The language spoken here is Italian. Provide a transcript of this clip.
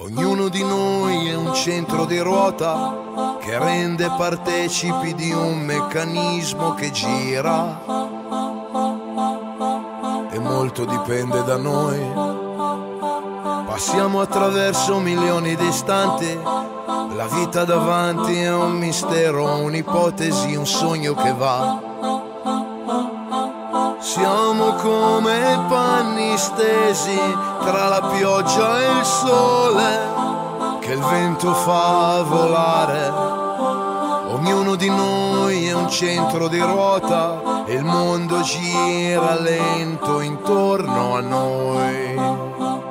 Ognuno di noi è un centro di ruota che rende partecipi di un meccanismo che gira, e molto dipende da noi. Passiamo attraverso milioni di istanti, la vita davanti è un mistero, un'ipotesi, un sogno che va. Siamo come panni stesi tra la pioggia e il sole che il vento fa volare. Ognuno di noi è un centro di ruota e il mondo gira lento intorno a noi.